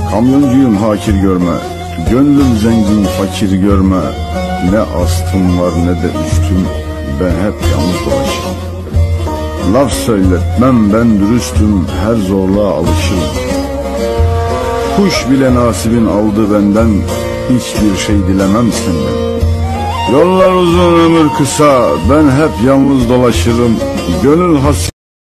Kamyoncuyum hakir görme, gönlüm zengin fakir görme. Ne astım var ne de üstüm, ben hep yalnız dolaşırım. Laf söyletmem ben dürüstüm, her zorluğa alışırım. Kuş bile nasibin aldı benden, hiçbir şey dilemem senden. Yollar uzun ömür kısa, ben hep yalnız dolaşırım. Gönül hasret